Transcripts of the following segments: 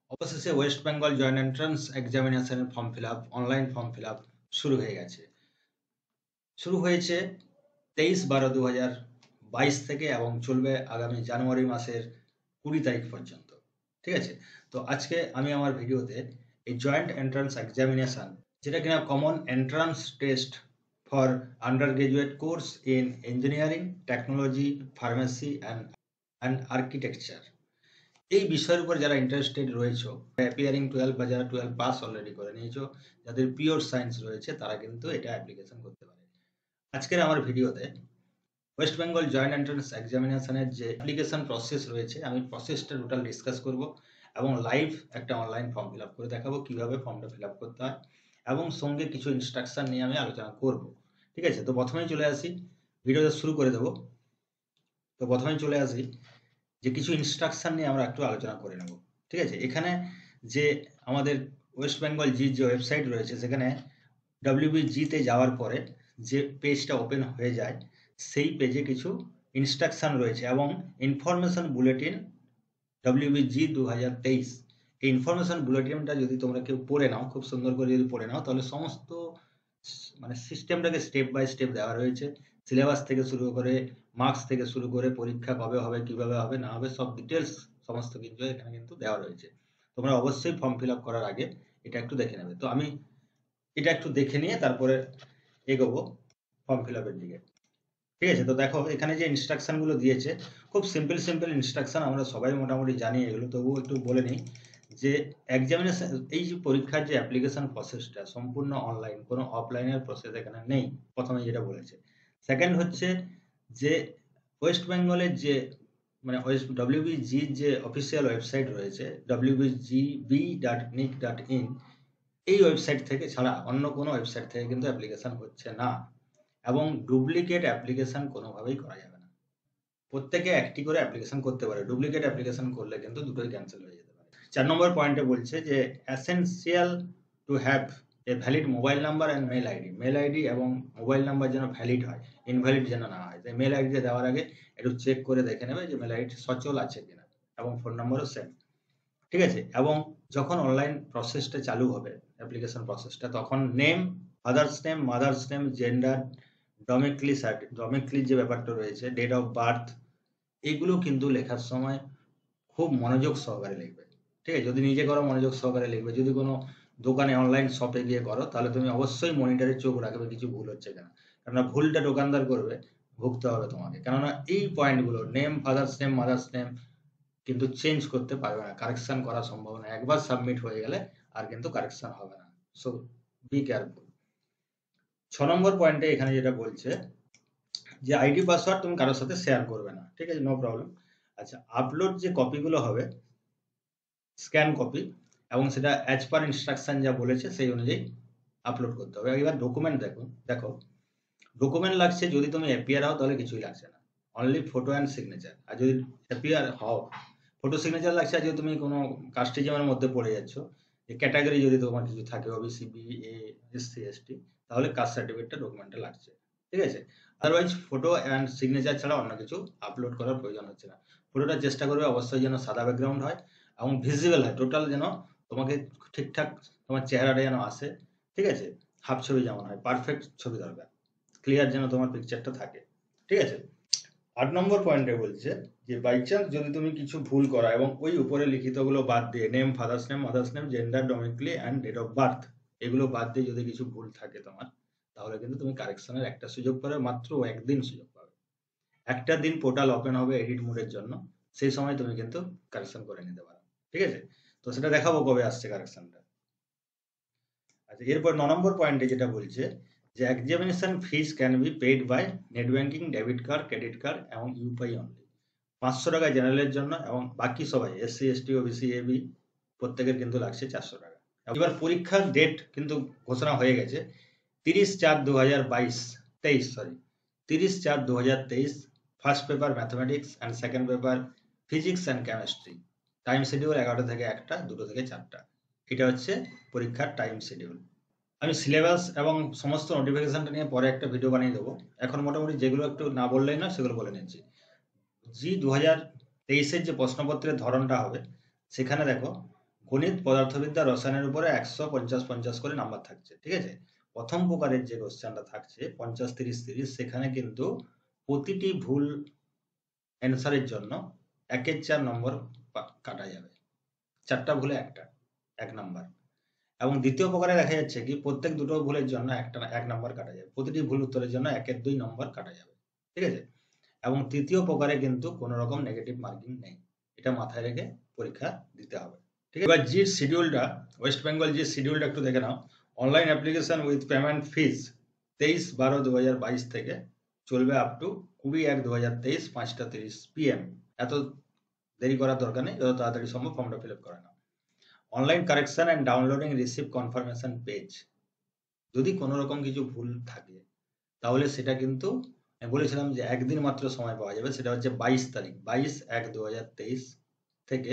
অবশেষে West Bengal joint entrance এক্সামিনেশনের form fill up online form fill up শুরু হয়ে গেছে। শুরু হয়েছে 23/12/2022 থেকে এবং চলবে আগামী জানুয়ারি মাসের 20 তারিখ পর্যন্ত। ঠিক আছে? তো আজকে আমি আমার ভিডিওতে এই জয়েন্ট এন্ট্রান্স এক্সামিনেশন, যেটা কিনা common entrance test for undergraduate course in engineering, technology, pharmacy and architecture, এই বিষয়ের উপর যারা ইন্টারেস্টেড রয়েছে, অ্যাপিয়ারিং 12 বা যারা 12 পাস অলরেডি করে নিয়েছো, যাদের পিওর সায়েন্স রয়েছে, তারা কিন্তু এটা অ্যাপ্লিকেশন করতে পারে। আজকের আমার ভিডিওতে ওয়েস্ট বেঙ্গল জয়েন্ট এন্ট্রান্স এক্সামিনেশনের যে অ্যাপ্লিকেশন প্রসেস রয়েছে, আমি প্রসেসটা টোটাল ডিসকাস করব এবং লাইভ একটা অনলাইন ফর্ম ফিল আপ করে দেখাবো কিভাবে ফর্মটা ফিল আপ করতে হয়, এবং সঙ্গে কিছু ইনস্ট্রাকশন নিয়ে আমি আলোচনা করব। ঠিক আছে? তো প্রথমেই চলে আসি, ভিডিওটা শুরু করে দেবো। তো প্রথমেই চলে আসি যে কিছু ইনস্ট্রাকশন নিয়ে আমরা একটু আলোচনা করে নেব। ঠিক আছে? এখানে যে আমাদের ওয়েস্ট বেঙ্গল জি যে ওয়েবসাইট রয়েছে, সেখানে WBG তে যাওয়ার পরে যে পেজটা ওপেন হয়ে যায়, সেই পেজে কিছু ইনস্ট্রাকশন রয়েছে এবং ইনফরমেশন বুলেটিন WBG 2023। এই ইনফরমেশন বুলেটিনটা যদি তোমরা কেউ পড়ে নাও, খুব সুন্দর করে যদি পড়ে নাও, তাহলে সমস্ত মানে সিস্টেমটাকে স্টেপ বাই স্টেপ দেওয়া রয়েছে। সিলেবাস থেকে শুরু করে, মার্কস থেকে শুরু করে, পরীক্ষা কবে হবে, কিভাবে হবে না হবে, সব ডিটেলস সমস্ত কিছু এখানে কিন্তু দেওয়া রয়েছে। তোমরা অবশ্যই ফর্ম ফিল আপ করার আগে এটা একটু দেখে নেবে। তো আমি এটা একটু দেখে নিয়ে তারপরে এগোবো ফর্ম ফিল আপের দিকে। ঠিক আছে? তো দেখো এখানে যে ইনস্ট্রাকশন গুলো দিয়েছে, খুব সিম্পল ইনস্ট্রাকশন, আমরা সবাই মোটামুটি জানি এগুলো, তবুও একটু বলে নিই যে এক্সামিনেশন, এই যে পরীক্ষার যে অ্যাপ্লিকেশন প্রসেসটা সম্পূর্ণ অনলাইন, কোনো অফলাইনের প্রসেস এখানে নেই, প্রথমে যেটা বলেছে। সেকেন্ড হচ্ছে যে ওয়েস্ট বেঙ্গলের যে মানে WBG যে অফিসিয়াল ওয়েবসাইট রয়েছে, wbgb.nic.in, এই ওয়েবসাইট থেকে ছাড়া অন্য কোনো ওয়েবসাইট থেকে কিন্তু অ্যাপ্লিকেশন হচ্ছে না, এবং ডুপ্লিকেট অ্যাপ্লিকেশন কোনোভাবেই করা যাবে না। প্রত্যেকে একটি করে অ্যাপ্লিকেশন করতে পারে, ডুপ্লিকেট অ্যাপ্লিকেশন করলে কিন্তু দুটোই ক্যান্সেল হয়ে যেতে পারে। 4 নম্বর পয়েন্টে বলছে যে essential to have a valid mobile number and mail ID. Mail ID এবং মোবাইল নাম্বার যেন ভ্যালিড হয়, ইনভ্যালিড যেন না হয়। তাই মেল আইডিটা দেওয়ার আগে একটু চেক করে দেখে নেবে যে মেল আইডি সচল আছে কিনা, এবং ফোন নম্বরও সেম। ঠিক আছে? এবং যখন অনলাইন প্রসেসটা চালু হবে, অ্যাপ্লিকেশন প্রসেসটা, তখন name, father's name, mother's name, gender, domicile যে ব্যাপারটা রয়েছে, ডেট অফ বার্থ, এইগুলো কিন্তু লেখার সময় খুব মনোযোগ সহকারে লিখবে। ঠিক আছে? যদি নিজে করো মনোযোগ সহকারে লিখবে, যদি কোনো দোকানে অনলাইন শপে গিয়ে করো, তাহলে তুমি অবশ্যই মনিটরে চোখ রাখবে কিছু ভুল হচ্ছে কিনা, কেননা ভুলটা দোকানদার করবে, ভুগতে হবে তোমাকে। কেননা এই পয়েন্টগুলো, name, father's name, mother's name, কিন্তু চেঞ্জ করতে পারবে না, কারেকশন করা সম্ভব না। একবার সাবমিট হয়ে গেলে আর কিন্তু কারেকশন হবে না। So be careful. 6 নম্বর পয়েন্টে এখানে যেটা বলছে যে আইডি পাসওয়ার্ড তুমি কারোর সাথে শেয়ার করবে না। ঠিক আছে? No problem. আচ্ছা, আপলোড যে কপিগুলো হবে, স্ক্যান কপি, এবং সেটা অ্যাজ পার ইনস্ট্রাকশন যা বলেছে সেই অনুযায়ী আপলোড করতে হবে। এবার ডকুমেন্ট দেখো ডকুমেন্ট লাগছে, যদি তুমি এপিআর হও তাহলে কিছুই লাগছে না, অনলি ফটো অ্যান্ড সিগনেচার। আর যদি এপিআর হও, ফটো সিগনেচার লাগছে। আর যদি তুমি কোনো কাস্টিজমের মধ্যে পড়ে যাচ্ছ, যে ক্যাটাগরি যদি তোমার কিছু থাকে, ওবিসি, বিএ, এসসি, এসটি, তাহলে কাস্ট সার্টিফিকেটটা ডকুমেন্টটা লাগছে। ঠিক আছে? আদারওয়াইজ ফটো অ্যান্ড সিগনেচার ছাড়া অন্য কিছু আপলোড করার প্রয়োজন হচ্ছে না। ফটোটা চেষ্টা করবে অবশ্যই যেন সাদা ব্যাকগ্রাউন্ড হয় এবং ভিজিবল হয় টোটাল, যেন তোমাকে ঠিকঠাক তোমার চেহারাটা যেন আসে। ঠিক আছে? হাফ ছবি যেমন হয়, পারফেক্ট ছবি দরকার, ক্লিয়ার যেন তোমার পিকচারটা থাকে। ঠিক আছে? 8 নম্বর পয়েন্টে বলছে যে বাই চান্স যদি তুমি কিছু ভুল করা এবং ওই উপরে লিখিতগুলো বাদ দিয়ে, name, father's name, mother's name, gender, domicile and date of birth, এগুলো বাদ দিয়ে যদি কিছু ভুল থাকে তোমার, তাহলে কিন্তু তুমি কারেকশনের একটা সুযোগ পাবে, মাত্র একদিন সুযোগ পাবে। একটা দিন পোর্টাল ওপেন হবে এডিট মোডের জন্য, সেই সময় তুমি কিন্তু কারেকশন করে নিতে পারো। ঠিক আছে? তো সেটা দেখাবো কবে আসছে কারেকশনটা। আচ্ছা, এরপর 9 নম্বর পয়েন্টে যেটা বলছে যে examination fees can be paid by net banking, debit card, credit card এবং ইউপিআই অনলি। 500 টাকা জেনারেলের জন্য, এবং বাকি সবাই এসসি, এসটি, ওবিসি, এবি, প্রত্যেকের কিন্তু লাগছে 400 টাকা। এবার পরীক্ষার ডেট কিন্তু ঘোষণা হয়ে গেছে 30/4/2023। First paper mathematics and second paper physics and chemistry. Time schedule 11টা থেকে 1টা, 2টো থেকে 4টা। এটা হচ্ছে পরীক্ষার টাইম শিডিউল। আমি সিলেবাস এবং সমস্ত নোটিফিকেশনটা নিয়ে পরে একটা ভিডিও বানিয়ে দেবো। এখন মোটামুটি যেগুলো একটু না বললেই না, সেগুলো বলে নিচ্ছি। জি 2023-এর যে প্রশ্নপত্রের ধরনটা হবে, সেখানে দেখো গণিত, পদার্থবিদ্যা, রসায়নের উপরে 150 করে নাম্বার থাকছে, ঠিক আছে। প্রথম প্রকারের যে কোশ্চেনটা থাকছে 50-30-30, সেখানে কিন্তু প্রতিটি ভুল অ্যান্সারের জন্য 1-4 নম্বর কাটা যাবে। 4টা ভুলে 1 নাম্বার। এবং দ্বিতীয় প্রকারে দেখা যাচ্ছে কি প্রত্যেক দুটো ভুলের জন্য 1 নাম্বার কাটা যাবে। প্রতিটি ভুল উত্তরের জন্য 1-2 নম্বর কাটা যাবে, ঠিক আছে। এবং তৃতীয় প্রকারে কিন্তু কোনো রকম নেগেটিভ মার্কিং নেই। এটা মাথায় রেখে পরীক্ষা দিতে হবে, ঠিক আছে। এবার জির শিডিউলটা, ওয়েস্ট বেঙ্গল জির শিডিউলটা একটু দেখে নাও। Online application with payment fees 23/12/2022 থেকে চলবে আপ টু 20/1/2023 5:30 PM। এত দেরি করার দরকার নেই, যত তাড়াতাড়ি সম্ভব ফর্মটা ফিল আপ করে নাও। Online correction and downloading receive confirmation page. যদি কোনো রকম কিছু ভুল থাকে তাহলে সেটা কিন্তু বলেছিলাম যে একদিন মাত্র সময় পাওয়া যাবে, সেটা হচ্ছে 22 তারিখ, 22/1/2023 থেকে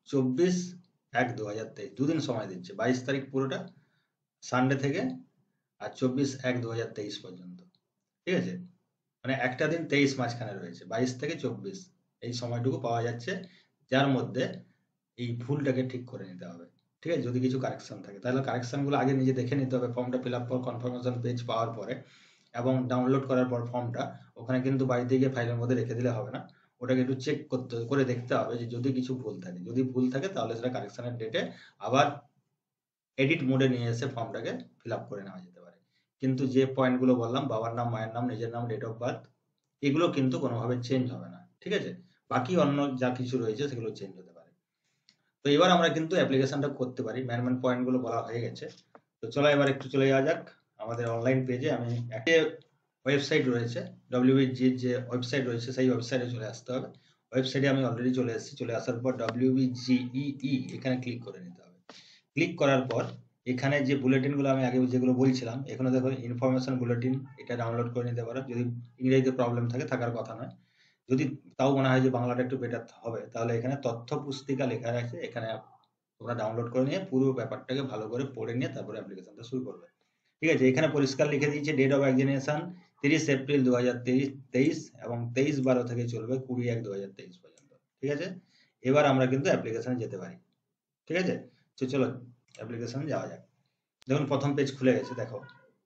24/1/2023, দুদিন সময় দিচ্ছে। 22 তারিখ পুরোটা সানডে থেকে আর 24/1/2023 পর্যন্ত, ঠিক আছে। মানে একটা দিন 23 মাঝখানে রয়েছে, 22 থেকে 24 এই সময়টুকু পাওয়া যাচ্ছে, যার মধ্যে এই ভুলটাকে ঠিক করে নিতে হবে, ঠিক আছে। যদি কিছু কারেকশন থাকে তাহলে কারেকশনগুলো আগে নিজে দেখে নিতে হবে ফর্মটা ফিল আপ পর, কনফার্মেশন পেজ পাওয়ার পরে এবং ডাউনলোড করার পর ফর্মটা ওখানে কিন্তু বাড়িতে গিয়ে ফাইলের মধ্যে রেখে দিলে হবে না, ওটাকে একটু চেক করে দেখতে হবে যে যদি কিছু ভুল থাকে। যদি ভুল থাকে তাহলে সেটা কারেকশনের ডেটে আবার এডিট মোডে নিয়ে এসে ফর্মটাকে ফিল আপ করে নেওয়া যেতে পারে। কিন্তু যে পয়েন্টগুলো বললাম, বাবার নাম, মায়ের নাম, নিজের নাম, ডেট অফ বার্থ, এগুলো কিন্তু কোনোভাবে চেঞ্জ হবে না, ঠিক আছে। বাকি অন্য যা কিছু রয়েছে সেগুলো চেঞ্জ হতে পারে। তো এবার আমরা কিন্তু অ্যাপ্লিকেশনটা করতে পারি। মেন পয়েন্টগুলো বলা হয়ে গেছে। তো চলো এবার একটু চলে যাওয়া যাক আমাদের অনলাইন পেজে। আমি একটা ওয়েবসাইট রয়েছে, WBG যে ওয়েবসাইট রয়েছে সেই ওয়েবসাইটে চলে আসতে হবে। ওয়েবসাইটে আমি অলরেডি চলে এসেছি। চলে আসার পর WBGEE এখানে ক্লিক করে নিতে হবে। ক্লিক করার পর এখানে যে বুলেটিনগুলো আমি আগে যেগুলো বলছিলাম, এখানে দেখো ইনফরমেশন বুলেটিন, এটা ডাউনলোড করে নিতে পারো। যদি ইংরেজিতে প্রবলেম থাকে, থাকার কথা নয়, যদি তাও মনে হয় যে বাংলাটা একটু বেটার হবে, তাহলে এখানে তথ্য পুস্তিকা লেখা আছে, এখানে তোমরা ডাউনলোড করে নিয়ে পুরো ব্যাপারটাকে ভালো করে পড়ে নিয়ে তারপরে অ্যাপ্লিকেশনটা শুরু করবে, ঠিক আছে। এখানে পরিষ্কার লিখে দিয়েছে ডেট অফ এক্সামিনেশন 30 এপ্রিল 2023 এবং 23/12 থেকে চলবে 20/1/2023 পর্যন্ত, ঠিক আছে। এবার আমরা কিন্তু অ্যাপ্লিকেশনে যেতে পারি, ঠিক আছে। তো চলো অ্যাপ্লিকেশনে যাওয়া যাক। দেখুন প্রথম পেজ খুলে গেছে, দেখো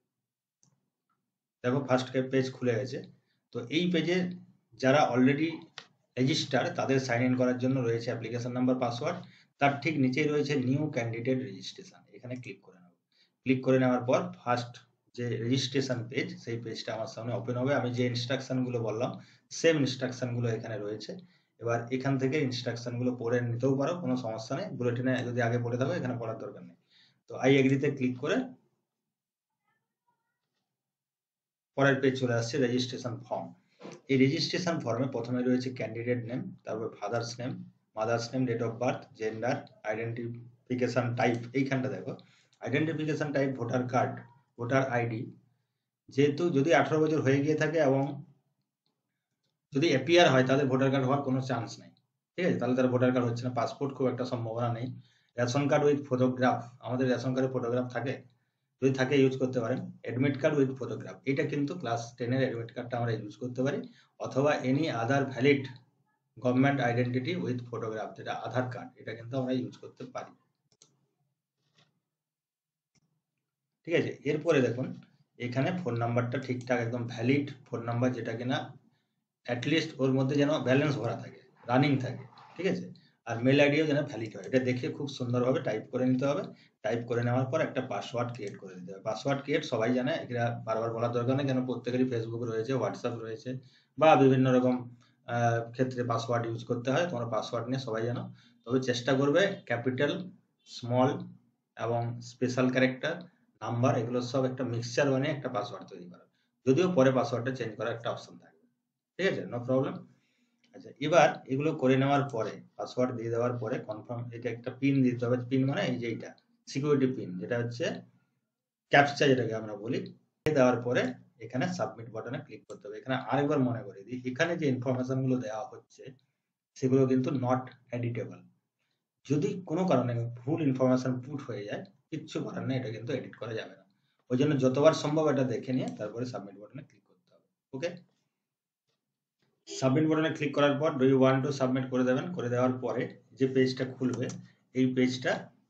ফার্স্ট পেজ খুলে গেছে। তো এই পেজে যারা অলরেডি রেজিস্টার তাদের সাইন ইন করার জন্য রয়েছে অ্যাপ্লিকেশন নাম্বার, পাসওয়ার্ড। তার ঠিক নিচেই রয়েছে নিউ ক্যান্ডিডেট রেজিস্ট্রেশন, এখানে ক্লিক করে নেব। ক্লিক করে নেওয়ার পর ফার্স্ট যে রেজিস্ট্রেশন পেজ, সেই পেজটা আমার সামনে ওপেন হবে। আমি যে ইনস্ট্রাকশনগুলো বললাম সেম ইনস্ট্রাকশনগুলো এখানে রয়েছে। এবার এখান থেকে ইনস্ট্রাকশনগুলো পড়ে নিতেও পারো, কোনো সমস্যা নেই। বুলেটিনে যদি আগে পড়ে থাকো এখানে পড়ার দরকার নেই। তো আই এগ্রিতে ক্লিক করে পরের পেজ চলে আসছে রেজিস্ট্রেশন ফর্ম। এই রেজিস্ট্রেশন ফর্মে প্রথমে রয়েছে ক্যান্ডিডেট নেম, তারপর father's name, mother's name, date of birth, gender, identification type. এইখানটা দেখো identification type voter card, voter ID. যেহেতু যদি 18 বছর হয়ে গিয়ে থাকে এবং যদি এপিআর হয় তাহলে ভোটার কার্ড হওয়ার কোনো চান্স নেই, ঠিক আছে। তাহলে তার ভোটার কার্ড হচ্ছে না। পাসপোর্ট খুব একটা সম্ভাবনা নেই। রেশন কার্ড উইথ ফটোগ্রাফ, আমাদের রেশন কার্ডে ফটোগ্রাফ থাকে, যদি থাকে ইউজ করতে পারেন। অ্যাডমিট কার্ড উইথ ফটোগ্রাফ, এটা কিন্তু ক্লাস 10 এর অ্যাডমিট কার্ডটা আমরা ইউজ করতে পারি, অথবা any other valid government identity with photograph, যেটা আধার কার্ড, এটা কিন্তু আমরা ইউজ করতে পারি, ঠিক আছে। এরপরে দেখুন এখানে ফোন নাম্বারটা ঠিকঠাক একদম ভ্যালিড ফোন নাম্বার, যেটা কিনা অ্যাটলিস্ট ওর মধ্যে যেন ব্যালেন্স ভরা থাকে, রানিং থাকে, ঠিক আছে। আর মেল আইডিও যেন ভ্যালিড হয়, এটা দেখে খুব সুন্দরভাবে টাইপ করে নিতে হবে। টাইপ করে নেওয়ার পর একটা পাসওয়ার্ড ক্রিয়েট করে দিতে হবে। পাসওয়ার্ড ক্রিয়েট সবাই জানে, এটা বারবার বলার দরকার নেই, কেন প্রত্যেকেরই ফেসবুক রয়েছে, হোয়াটসঅ্যাপ রয়েছে, বা বিভিন্ন রকম ক্ষেত্রে পাসওয়ার্ড ইউজ করতে হয়। তোমরা পাসওয়ার্ড নিয়ে সবাই জানো, তবে চেষ্টা করবে ক্যাপিটাল, স্মল এবং স্পেশাল ক্যারেক্টার, নাম্বার, এগুলো সব একটা মিক্সচার বানিয়ে একটা পাসওয়ার্ড তৈরি করা। যদিও পরে পাসওয়ার্ডটা চেঞ্জ করার একটা অপশন থাকে, ঠিক আছে, নো প্রবলেম। আচ্ছা, এবার এগুলো করে নেওয়ার পরে পাসওয়ার্ড দিয়ে দেওয়ার পরে কনফার্ম, এটা একটা পিন দিতে হবে। পিন মানে এই যে এইটা সিকিউরিটি পিন, যেটা হচ্ছে ক্যাপচা যেটাকে আমরা বলি। দেওয়ার পরে এখানে সাবমিট বাটনে ক্লিক করতে হবে। এখানে আরেকবার মনে করে দিই, এখানে যে ইনফরমেশন গুলো দেওয়া হচ্ছে সেগুলো কিন্তু নট এডিটেবল। যদি কোনো কারণে ভুল ইনফরমেশন পুট হয়ে যায়, কিচ্ছু করার নেই, এটা কিন্তু এডিট করা যাবে না। ওই জন্য যতবার সম্ভব এটা দেখে নিয়ে তারপরে সাবমিট বাটনে ক্লিক করতে হবে। ওকে, সাবমিট বাটনে ক্লিক করার পর do you want to submit করে দেবেন। করে দেওয়ার পরে যে পেজটা খুলবে, এই পেজটা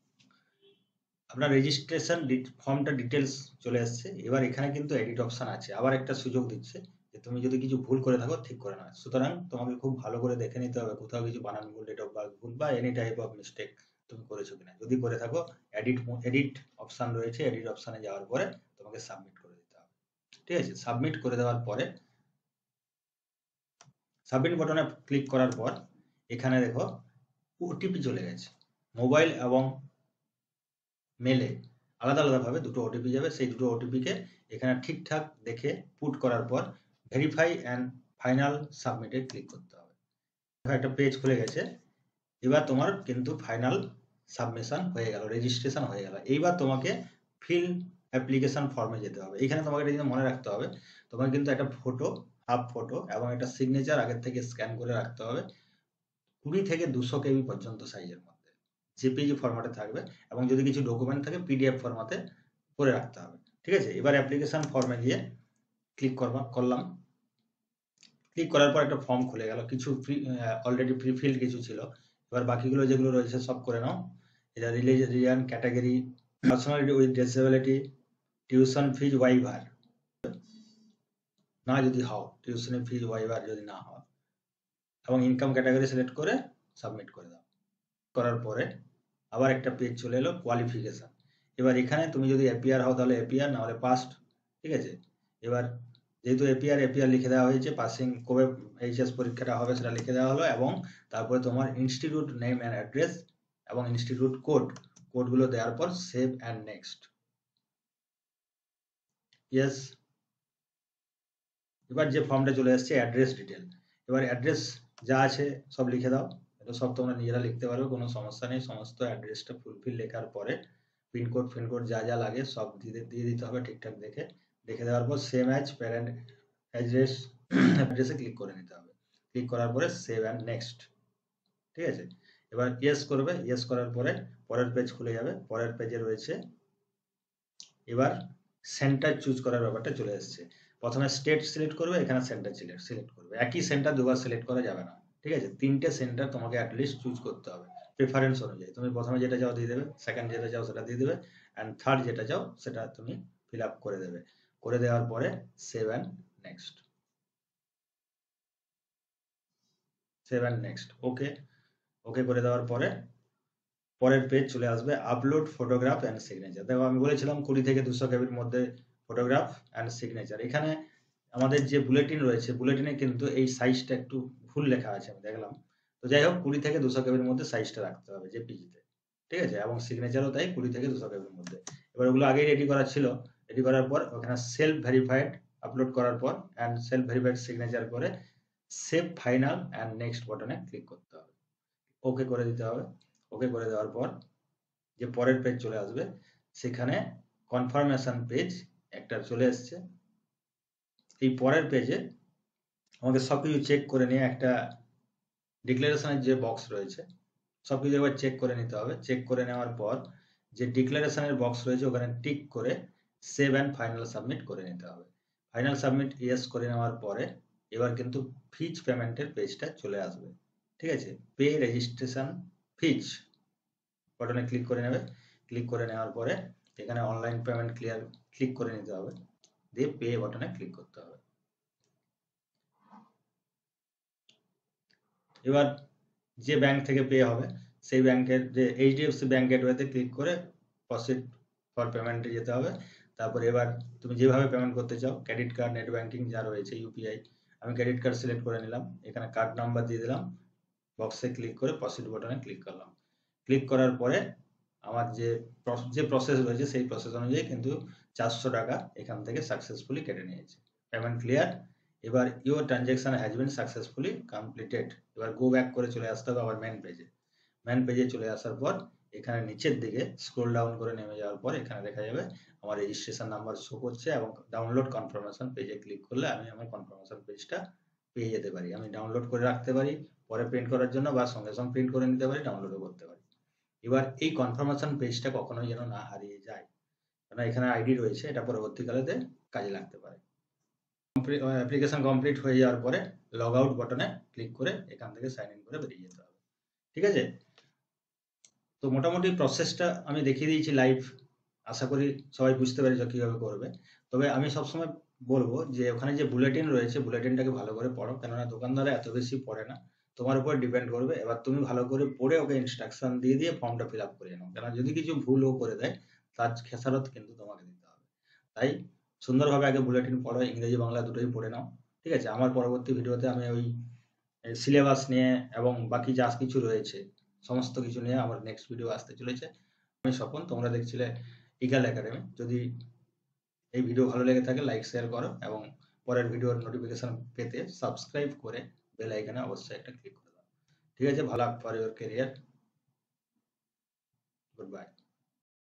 আপনার রেজিস্ট্রেশন ফর্মটা ডিটেলস চলে আসছে। এবার এখানে কিন্তু এডিট অপশন আছে, আবার একটা সুযোগ দিচ্ছে যে তুমি যদি কিছু ভুল করে থাকো ঠিক করে নাও। সুতরাং তোমাকে খুব ভালো করে দেখে নিতে হবে কোথাও কিছু বানান ভুল, ডেট অফ বার্থ ভুল বা এনি টাইপ অফ মিস্টেক তুমি করেছো কিনা। যদি করে থাকো এডিট অপশন রয়েছে, এডিট অপশনে যাওয়ার পরে তোমাকে সাবমিট করে দিতে হবে। ঠিক আছে, সাবমিট করে দেওয়ার পরে সাবমিট বাটনে ক্লিক করার পর এখানে দেখো ওটিপি চলে গেছে। মোবাইল এবং মেলে আলাদা আলাদাভাবে দুটো ওটিপি যাবে। সেই দুটো ওটিপিকে এখানে ঠিকঠাক দেখে পুট করার পর ভেরিফাই অ্যান্ড ফাইনাল সাবমিটে ক্লিক করতে হবে। একটা পেজ খুলে গেছে। এবার তোমার কিন্তু ফাইনাল সাবমিশন হয়ে গেল, রেজিস্ট্রেশন হয়ে গেল। এইবার তোমাকে ফিল অ্যাপ্লিকেশন ফর্মে যেতে হবে। এখানে তোমাকে একটা জিনিস মনে রাখতে হবে, তোমার কিন্তু একটা ফটো, হাফ ফটো এবং একটা সিগনেচার আগের থেকে স্ক্যান করে রাখতে হবে 20 থেকে 200 কেবি পর্যন্ত সাইজের মধ্যে, জেপিজি ফরম্যাটে থাকবে। এবং যদি কিছু ডকুমেন্ট থাকে পিডিএফ ফরম্যাটে করে রাখতে হবে। ঠিক আছে, এবার অ্যাপ্লিকেশন ফর্মে গিয়ে ক্লিক করলাম। ক্লিক করার পর একটা ফর্ম খুলে গেল, কিছু অলরেডি প্রিফিল্ড কিছু ছিল। এবার বাকিগুলো যেগুলো রয়েছে সব করে নাও। এটা religion, category, personality with disability, tuition fees waiver না যদি হও, টিউশন ফিজ ওয়াইভার যদি না হও, এবং ইনকাম ক্যাটাগরি সিলেক্ট করে সাবমিট করে দাও। করার পরে আবার একটা পেজ চলে এলো কোয়ালিফিকেশন। এবার এখানে তুমি যদি এপিআর হও তাহলে এপিআর, না হলে পাস্ট। ঠিক আছে, এবার যেহেতু এপিআর লিখে দেওয়া হয়েছে, পাসিং কবে এইচএস পরীক্ষাটা হবে সেটা লিখে দেওয়া হলো, এবং তারপরে তোমার ইনস্টিটিউট নেম অ্যান্ড অ্যাড্রেস এবং ইনস্টিটিউট কোডগুলো দেওয়ার পর সেভ অ্যান্ড নেক্সট। ইয়েস, এবার যে ফর্মটা চলে আসছে অ্যাড্রেস ডিটেল। এবার অ্যাড্রেস যা আছে সব লিখে দাও। এটা সব তোমরা নিজেরা লিখতে পারবে, কোনো সমস্যা নেই। সমস্ত অ্যাড্রেসটা ফুলফিল লেখার পরে পিনকোড ফিনকোড যা যা লাগে সব দিয়ে দিতে হবে ঠিকঠাক দেখে দেওয়ার পর সেম অ্যাজ প্যারেন্ট অ্যাড্রেসে ক্লিক করে নিতে হবে। ক্লিক করার পরে সেভ অ্যান্ড নেক্সট। ঠিক আছে, এবার ইয়েস করবে। ইয়েস করার পরে পরের পেজ খুলে যাবে। পরের পেজে রয়েছে এবার সেন্টার চুজ করার ব্যাপারটা চলে এসেছে। প্রথমে স্টেট সিলেক্ট করবে, এখানে সেন্টার সিলেক্ট করবে। একই সেন্টার দুবার সিলেক্ট করা যাবে না। ঠিক আছে, 3টে সেন্টার তোমাকে অ্যাটলিস্ট চুজ করতে হবে প্রেফারেন্স অনুযায়ী। তুমি প্রথমে যেটা চাও দিয়ে দেবে, সেকেন্ড যেটা চাও সেটা দিয়ে দেবে, অ্যান্ড থার্ড যেটা চাও সেটা তুমি ফিল আপ করে দেবে। করে দেওয়ার পরে save and next, save and next. Okay করে দেওয়ার পরে পরের পেজ চলে আসবে আপলোড ফটোগ্রাফ অ্যান্ড সিগনেচার। দেখো আমি বলেছিলাম 20 থেকে 200 কেবির মধ্যে ফটোগ্রাফ অ্যান্ড সিগনেচার। এখানে আমাদের যে বুলেটিন রয়েছে, বুলেটিনে কিন্তু এই সাইজটা একটু ভুল লেখা আছে, আমি দেখলাম। তো যাই হোক 20 থেকে 200 কেবির মধ্যে সাইজটা রাখতে হবে জেপিজিতে। ঠিক আছে, এবং সিগনেচারও তাই 20 থেকে 200 কেবির মধ্যে। এবার ওগুলো আগেই রেডি করা ছিল। রেডি করার পর ওখানে সেলফ ভেরিফাইড আপলোড করার পর অ্যান্ড সেলফ ভেরিফাইড সিগনেচার করে সেভ ফাইনাল অ্যান্ড নেক্সট বাটনে ক্লিক করতে হবে। ওকে করে দিতে হবে। ওকে করে দেওয়ার পর যে পরের পেজ চলে আসবে, সেখানে কনফার্মেশন পেজ একটা চলে এসছে। এই পরের পেজে আমাকে সবকিছু চেক করে নিয়ে একটা ডিক্লারেশনের যে বক্স রয়েছে সবকিছু একবার চেক করে নিতে হবে। চেক করে নেওয়ার পর যে ডিক্লারেশনের বক্স রয়েছে ওখানে টিক করে সেভ অ্যান্ড ফাইনাল সাবমিট করে নিতে হবে। ফাইনাল সাবমিট ইয়েস করে নেওয়ার পরে এবার কিন্তু ফিজ পেমেন্টের পেজটা চলে আসবে। ঠিক আছে, পে রেজিস্ট্রেশন ফিজ বাটনে ক্লিক করে নেবে। ক্লিক করে নেওয়ার পরে এখানে অনলাইন পেমেন্ট ক্লিক করে নিতে হবে, দিয়ে পে বাটনে ক্লিক করতে হবে। এবার যে ব্যাংক থেকে পে হবে সেই ব্যাংকের যে এইচডিএফসি ব্যাংক গেটওয়েতে ক্লিক করে প্রসিড ফর পেমেন্টে যেতে হবে। তারপর এবার তুমি যেভাবে পেমেন্ট করতে চাও, ক্রেডিট কার্ড, নেট ব্যাংকিং যা রয়েছে, ইউপিআই, আমি ক্রেডিট কার্ড সিলেক্ট করে নিলাম। এখানে কার্ড নাম্বার দিয়ে দিলাম, বক্সে ক্লিক করে প্রসিড বাটনে ক্লিক করলাম। ক্লিক করার পরে আমার যে প্রসেস রয়েছে সেই প্রসেস অনুযায়ী কিন্তু 400 টাকা এখান থেকে সাকসেসফুলি কেটে নিয়েছে। Payment clear. এবার your transaction has been successfully completed. এবার গো ব্যাক করে চলে আসতে হবে আবার মেন পেজে চলে আসার পর এখানে নিচের দিকে স্ক্রল ডাউন করে নেমে যাওয়ার পর এখানে দেখা যাবে আমার রেজিস্ট্রেশন নাম্বার শো করছে, এবং ডাউনলোড কনফার্মেশন পেজে ক্লিক করলে আমি আমার কনফার্মেশন পেজটা পেয়ে যেতে পারি। আমি ডাউনলোড করে রাখতে পারি পরে প্রিন্ট করার জন্য, বা সঙ্গে সঙ্গে প্রিন্ট করে নিতে পারি, ডাউনলোডও করতে পারি। এবার এই কনফার্মেশন পেজটা কখনোই যেন না হারিয়ে যায়, কারণ এখানে আইডি রয়েছে, এটা পরবর্তীকালেতে কাজে লাগতে পারে। অ্যাপ্লিকেশন কমপ্লিট হয়ে যাওয়ার পরে লগ আউট বাটনে ক্লিক করে এখান থেকে সাইন ইন করে বেরিয়ে যেতে হবে। ঠিক আছে, তো মোটামুটি প্রসেসটা আমি দেখিয়ে দিয়েছি লাইভ। আশা করি সবাই বুঝতে পেরেছো কিভাবে করবে। তবে আমি সবসময় বলবো যে ওখানে যে বুলেটিন রয়েছে বুলেটিনটাকে ভালো করে পড়ো, কেননা দোকানদাররা এত বেশি পড়ে না। তোমার উপর ডিপেন্ড করবে। এবার তুমি ভালো করে পড়ে ওকে ইনস্ট্রাকশন দিয়ে ফর্মটা ফিল আপ করিয়ে নাও, কেননা যদি কিছু ভুলও করে দেয় তার খেসারত কিন্তু তোমাকে দিতে হবে। তাই সুন্দরভাবে আগে বুলেটিন পড়ো, ইংরেজি বাংলা দুটোই পড়ে নাও। ঠিক আছে? আমার পরবর্তী ভিডিওতে আমি ওই সিলেবাস নিয়ে এবং বাকি যা কিছু রয়েছে সমস্ত কিছু নিয়ে আমার নেক্সট ভিডিও আসতে চলেছে। আমি স্বপন, তোমরা দেখছিলে ইগাল একাডেমি। যদি এই ভিডিও ভালো লেগে থাকে লাইক শেয়ার করো এবং পরের ভিডিওর নোটিফিকেশন পেতে সাবস্ক্রাইব করে বেল আইকনে অবশ্যই একটা ক্লিক করে দাও। ঠিক আছে? ভালো luck for your career. Good by.